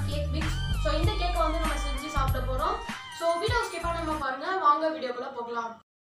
Cake mix. So இந்த கேக்கை வந்து நம்ம செஞ்சு சாப்பிட போகிறோம். ஸோ வீடியோ ஸ்கிப் பண்ணாம பாருங்க. வாங்க வீடியோக்குள்ள போகலாம்.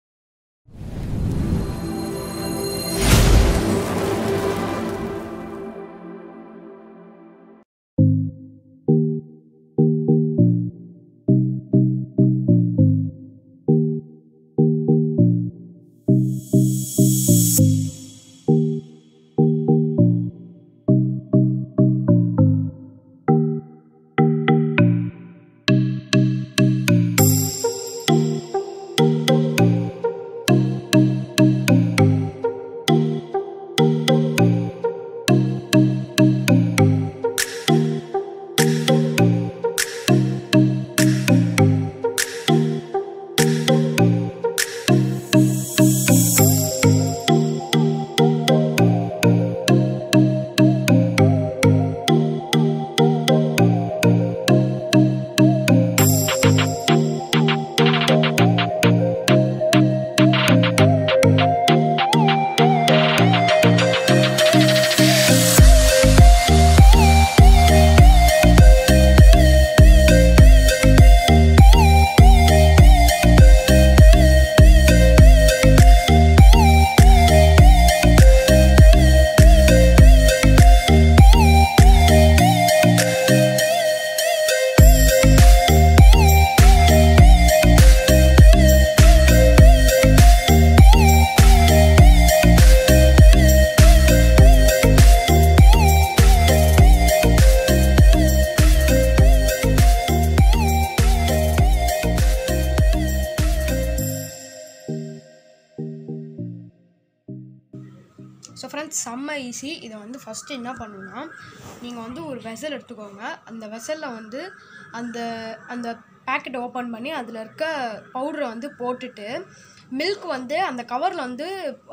ஸோ ஃப்ரெண்ட்ஸ் செம்ம ஈஸி. இதை வந்து ஃபஸ்ட்டு என்ன பண்ணணுன்னா, நீங்கள் வந்து ஒரு வெசல் எடுத்துக்கோங்க. அந்த வெசலில் வந்து அந்த அந்த பேக்கெட்டை ஓப்பன் பண்ணி அதில் இருக்க பவுடரை வந்து போட்டுட்டு, மில்க் வந்து அந்த கவரில் வந்து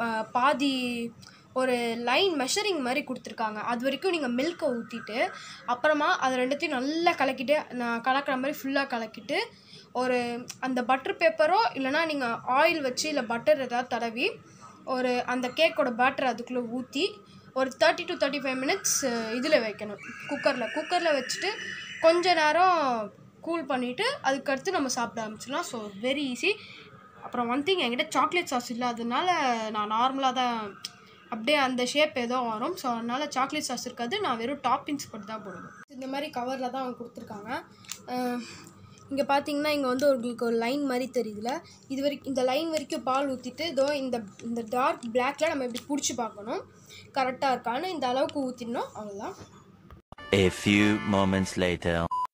பாதி ஒரு லைன் மெஷரிங் மாதிரி கொடுத்துருக்காங்க. அது வரைக்கும் நீங்கள் மில்க்கை ஊற்றிட்டு அப்புறமா அது ரெண்டுத்தையும் நல்லா கலக்கிட்டு, நான் கலக்கிற மாதிரி ஃபுல்லாக கலக்கிட்டு, ஒரு அந்த பட்டர் பேப்பரோ இல்லைனா நீங்கள் ஆயில் வச்சு இல்லை பட்டர் ஏதாவது தடவி ஒரு அந்த கேக்கோட பேட்டர் அதுக்குள்ளே ஊற்றி ஒரு 30 to 35 மினிட்ஸ் இதில் வைக்கணும், குக்கரில் வச்சுட்டு கொஞ்ச நேரம் கூல் பண்ணிவிட்டு அதுக்கடுத்து நம்ம சாப்பிட ஆரம்பிச்சிடலாம். So very easy. அப்புறம் ஒன் திங், என்கிட்ட சாக்லேட் சாஸ் இல்லை, அதனால நான் நார்மலாக தான் அப்படியே அந்த ஷேப் ஏதோ வரும். ஸோ அதனால் சாக்லேட் சாஸ் இருக்காது, நான் வெறும் டாப்பிங்ஸ் போட்டு தான் போடுவேன். இந்த மாதிரி கவரில் தான் அவங்க கொடுத்துருக்காங்க. இங்கே பார்த்தீங்கன்னா இங்கே வந்து உங்களுக்கு ஒரு லைன் மாதிரி தெரியுதுல, இது வரைக்கும் இந்த லைன் வரைக்கும் பால் ஊற்றிட்டு இதோ இந்த டார்க் பிளாக்ல நம்ம இப்படி பிடிச்சி பார்க்கணும் கரெக்டாக இருக்கான்னு. இந்த அளவுக்கு ஊற்றிடணும், அவ்வளோதான். A few moments later.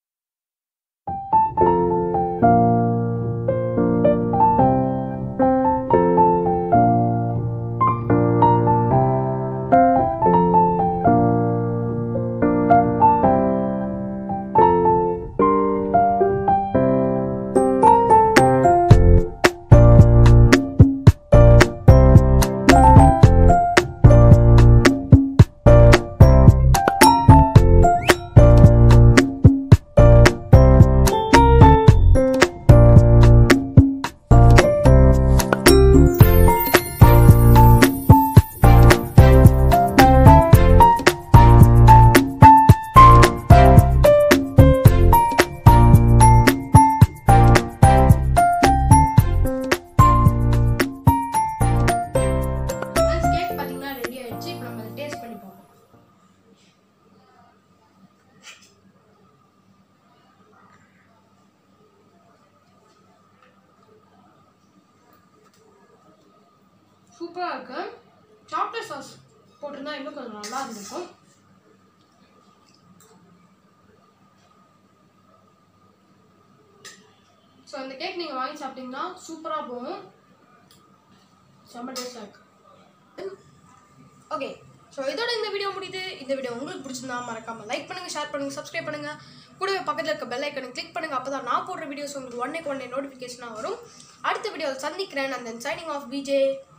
சூப்பராக இருக்கு. சாக்லேட் சாஸ் போட்டிருந்தா இன்னும் கொஞ்சம் நல்லா இருந்திருக்கும். ஸோ இந்த கேக் நீங்கள் வாங்கி சாப்பிட்டீங்கன்னா சூப்பராக போகும், செம்ம டேஸ்டாக இருக்கு. ஓகே, ஸோ இதோட இந்த வீடியோ முடியுது. இந்த வீடியோ உங்களுக்கு பிடிச்சிருந்தா மறக்காமல் லைக் பண்ணுங்கள், ஷேர் பண்ணுங்கள், சப்ஸ்கிரைப் பண்ணுங்கள். கூடவே பக்கத்தில் இருக்க பெல் ஐக்கனை கிளிக் பண்ணுங்கள். அப்போ தான் நான் போடுற வீடியோஸ் உங்களுக்கு ஒன்னே நோட்டிஃபிகேஷனாக வரும். அடுத்த வீடியோவில் சந்திக்கிறேன். அந்த சைனிங் ஆஃப் விஜே.